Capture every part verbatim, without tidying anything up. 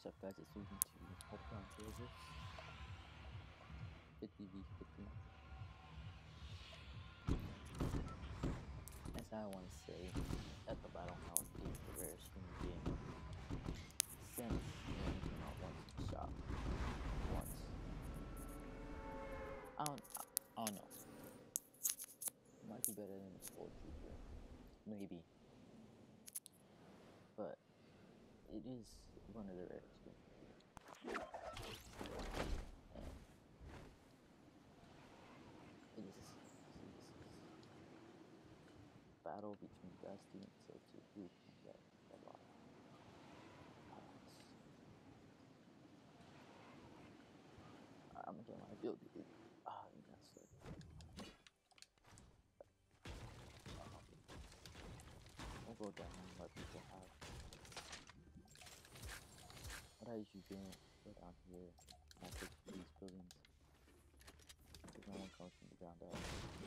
What's up, guys? It's Susan to Hope you enjoy this fifty v fifty. As I want to say that the Battle House is the rarest human being since it came out once in the shop. Once. I don't, I don't know. It might be better than the Skull Trooper. Maybe. But it is one of the rarest human beings. And it is, it is battle between Dusty and Tilted. Who can get the lot? I'm gonna get my build. Ah, oh, you messed up. I'll go down and let people have. What I usually do, go down here and I take these buildings. Because no one comes from the ground up.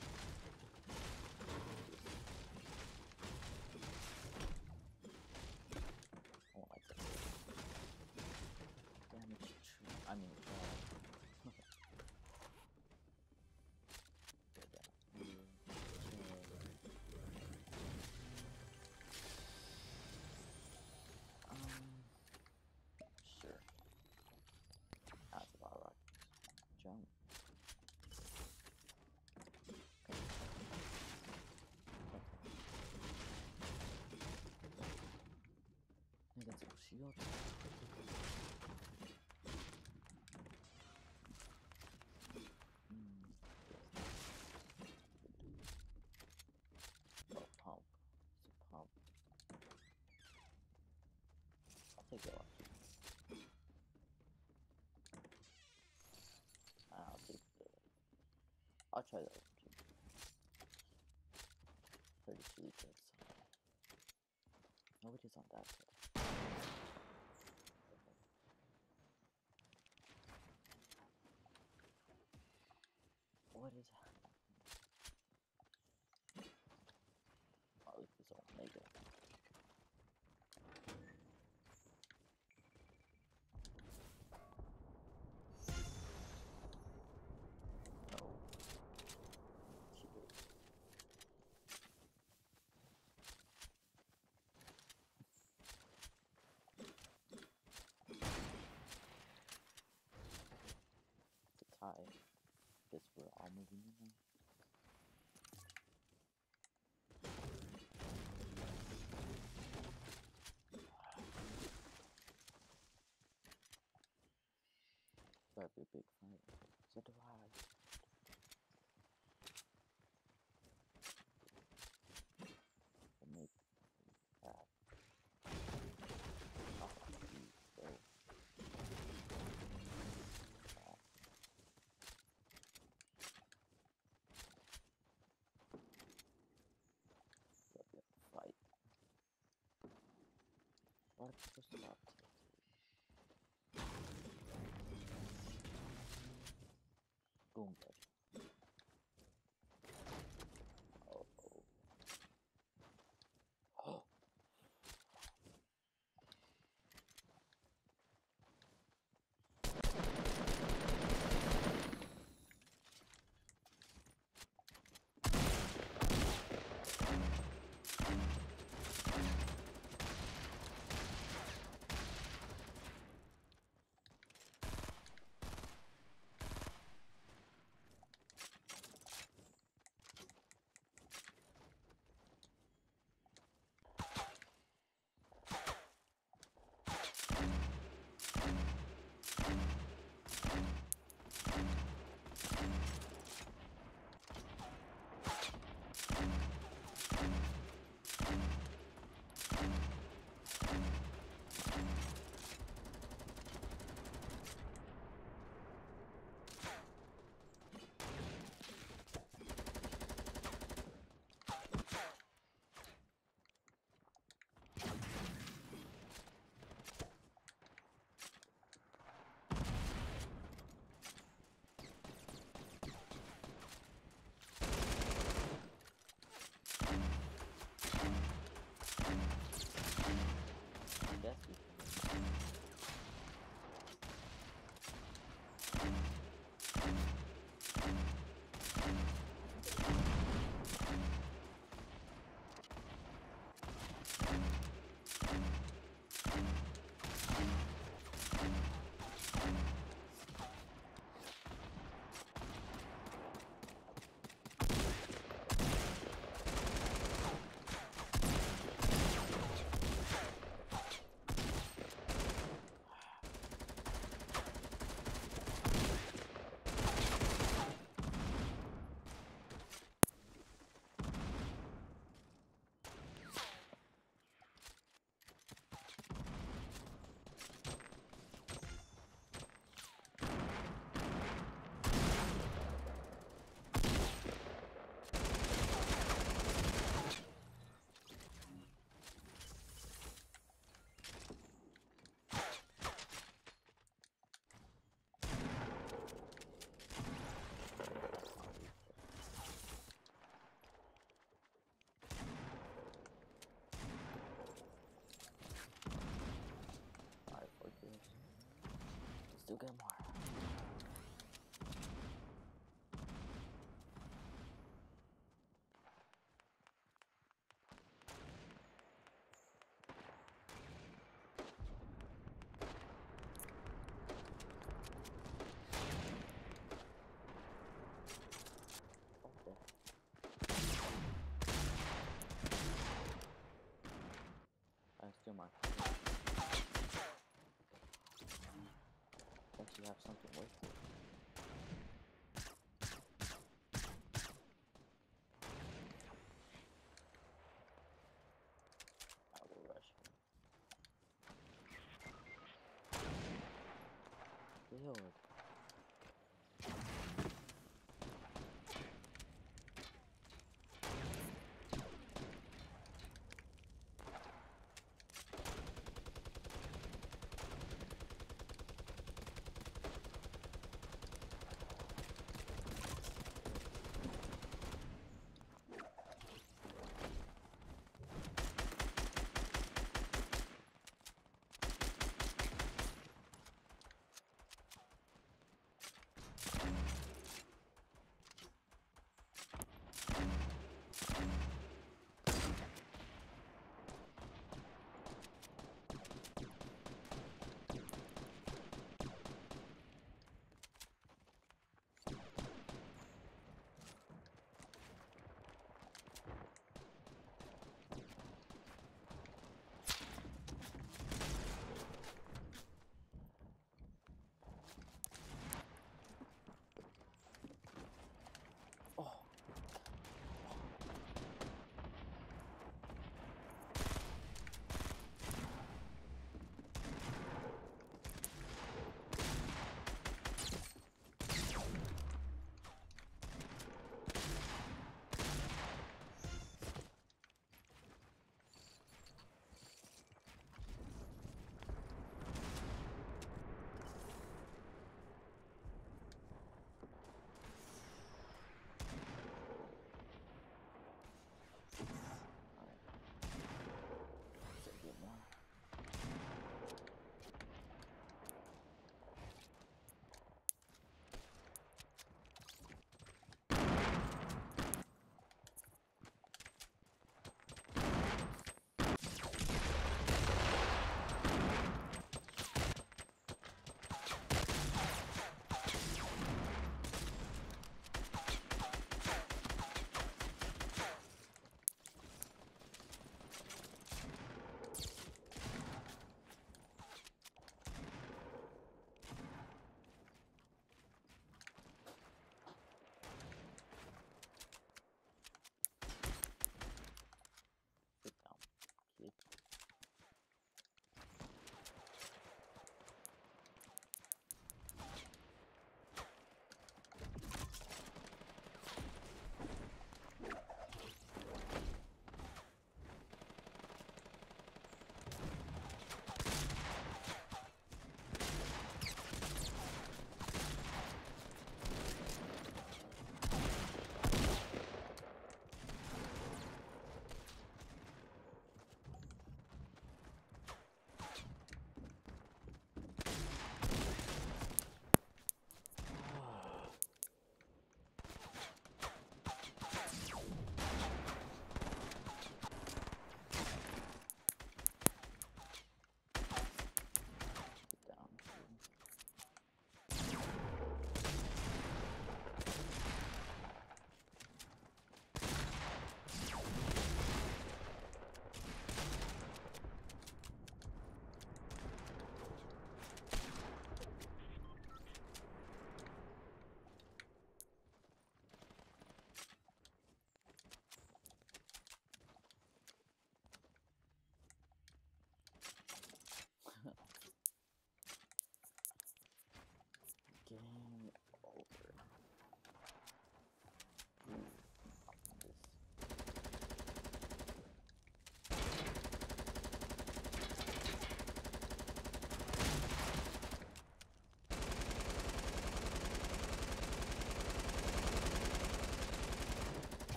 I won't like that. Damage tree. I mean, uh, go down here. Um, sure. That's a lot of rockets. Jump. I got some shield. Mm. Oh, pump. It's a pump. I'll take it off. I'll take the. I'll try the. Pretty sweet, because nobody's on that side. What is happening? Oh, look, this Omega. No. She did. It's a tie. Guess we're all moving in now. That'd be a big fight. So do I. We'll make that. Oh, geez, bro. That'd be a fight. A lot of people stop tilted. Boom, buddy. Oh, oh. Oh. still get more. I still might. Actually have something with it. I will rush him. Build.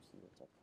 see what's up.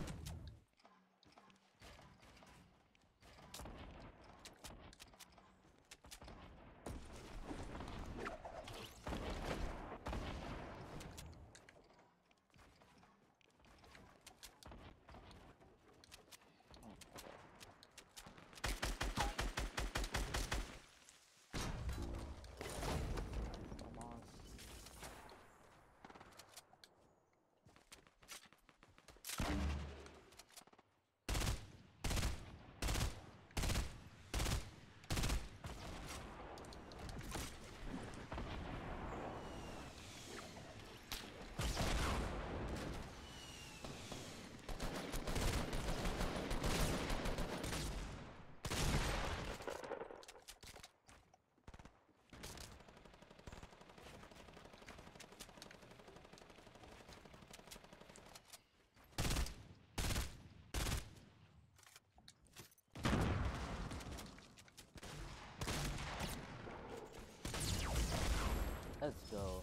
Let's go.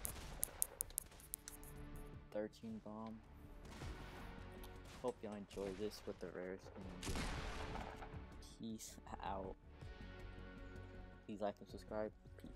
thirteen bomb. Hope y'all enjoy this with the rare skin. Peace out. Please like and subscribe. Peace.